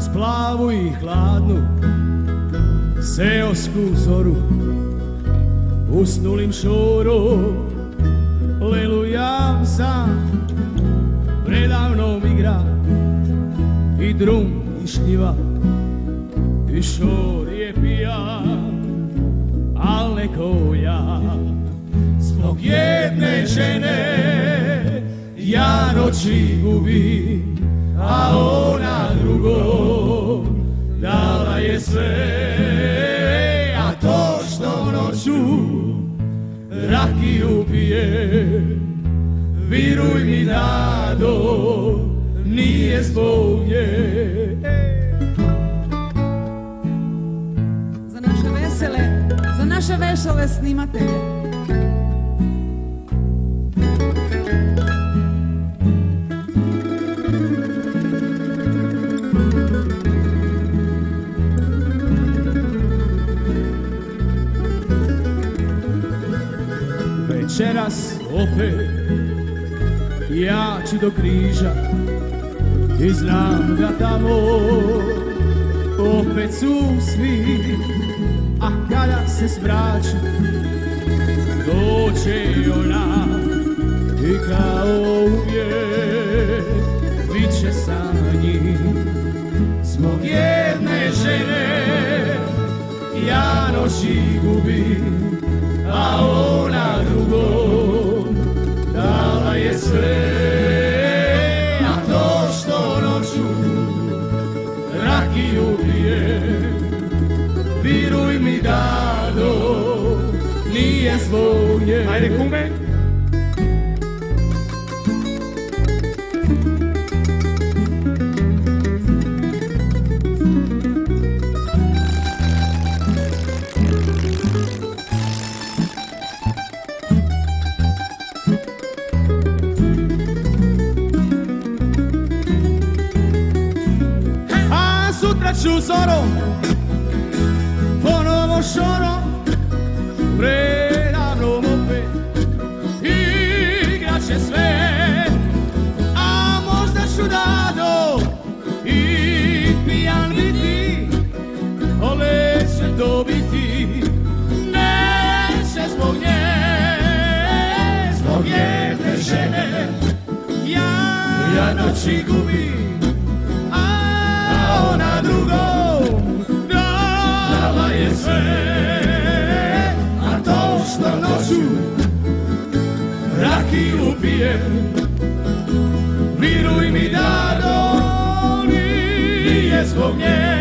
plavu i hladnu seosku zoru, usnulim šorom lelujam sam, predavnom igra i drum i šljiva i šor je pijan, al neko ja. Zbog jedne žene ja noći gubim, a ona drugom dala je sve. A to što noću rakiju pije, viruj mi Dado, nije zbog nje. Za naše vesele snimatelje. Večeras opet ja ću do križa i znam da tamo opet su svi, a kada se zbrači doće i ona i kao uvijek bit će sa njim. Zbog jedne žene ja noći gubim, a ona drugom dala je sve. A to što noću rakiju pije, viruj mi Dado, nije zbog nje. Ajde kume! Sutra ću zorom, ponovo šorom, predavnom opet igrat će sve. A možda ću Dado i pijan biti, ale će to biti, neće zbog nje. Zbog jedne žene ja noći gubim, ona drugom dala je sve. A to što noću rakiju pijem, viruj mi Dado, nije zbog nje.